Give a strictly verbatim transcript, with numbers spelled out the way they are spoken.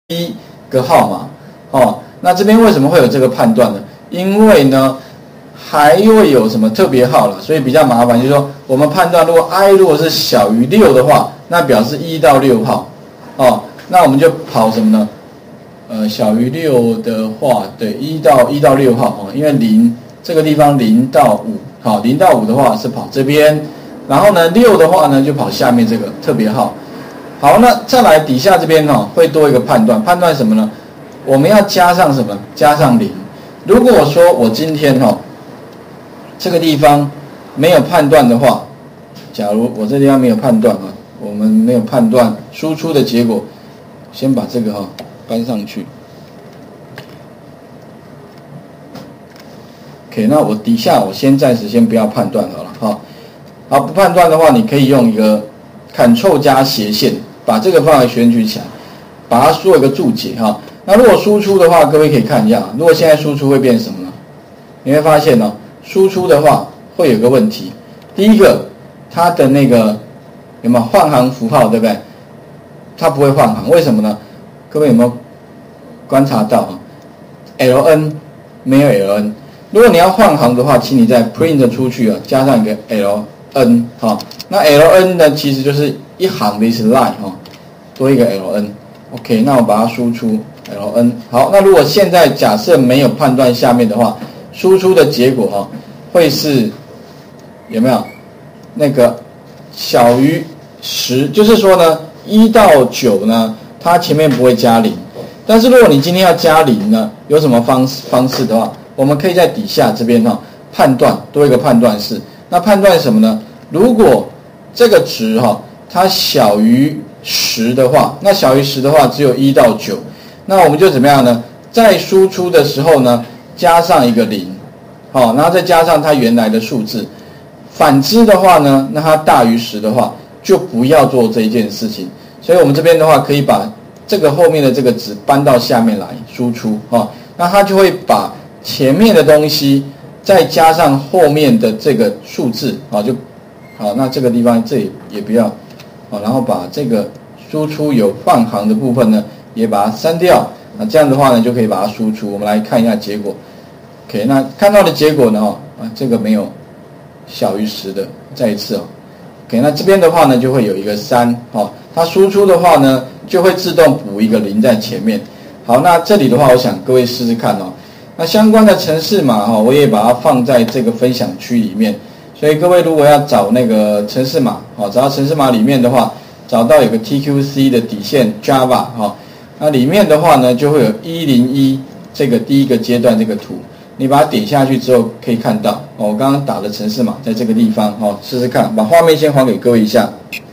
一个号码哦。那这边为什么会有这个判断呢？因为呢还会有什么特别号了，所以比较麻烦。就是说我们判断如果 i 如果是小于六的话，那表示一到六号哦。那我们就跑什么呢？呃，小于六的话，对，一到一到六号哦，因为零这个地方零到五，好，零到五的话是跑这边，然后呢六的话呢就跑下面这个特别号。好，那再来底下这边哦，会多一个判断，判断什么呢？我们要加上什么？加上零。如果我说我今天哦，这个地方没有判断的话，假如我这地方没有判断啊，我们没有判断输出的结果，先把这个哈、哦、搬上去。OK， 那我底下我先暂时先不要判断好了哈。好，不判断的话，你可以用一个 Ctrl 加斜线。把这个范围选取起来，把它做一个注解哈。那如果输出的话，各位可以看一下，如果现在输出会变什么呢？你会发现哦，输出的话会有个问题。第一个，它的那个有没有换行符号，对不对？它不会换行，为什么呢？各位有没有观察到啊 ？L N 没有 L N。如果你要换行的话，请你在 print 出去啊，加上一个 L N 哈。那 L N 呢，其实就是一行的意思 line 哈。多一个 L N，OK， 那我把它输出 L N。好，那如果现在假设没有判断下面的话，输出的结果哈会是有没有那个小于十？就是说呢，一到九呢，它前面不会加零。但是如果你今天要加零呢，有什么方式方式的话，我们可以在底下这边哈判断多一个判断式。那判断什么呢？如果这个值哈它小于十的话，那小于十的话只有一到九，那我们就怎么样呢？在输出的时候呢，加上一个零，好，然后再加上它原来的数字。反之的话呢，那它大于十的话，就不要做这一件事情。所以我们这边的话，可以把这个后面的这个值搬到下面来输出，哈，那它就会把前面的东西再加上后面的这个数字，啊，就好，那这个地方这里也不要。好，然后把这个输出有换行的部分呢，也把它删掉。那这样的话呢，就可以把它输出。我们来看一下结果。OK， 那看到的结果呢，啊，这个没有小于十的，再一次哦。OK， 那这边的话呢，就会有一个三，哦，它输出的话呢，就会自动补一个零在前面。好，那这里的话，我想各位试试看哦。那相关的程式码哈，我也把它放在这个分享区里面。所以各位如果要找那个程式码，哦，找到程式码里面的话，找到有个 T Q C 的底线 Java， 哈，那里面的话呢，就会有一零一这个第一个阶段这个图，你把它点下去之后，可以看到，哦，我刚刚打的程式码在这个地方，哦，试试看，把画面先还给各位一下。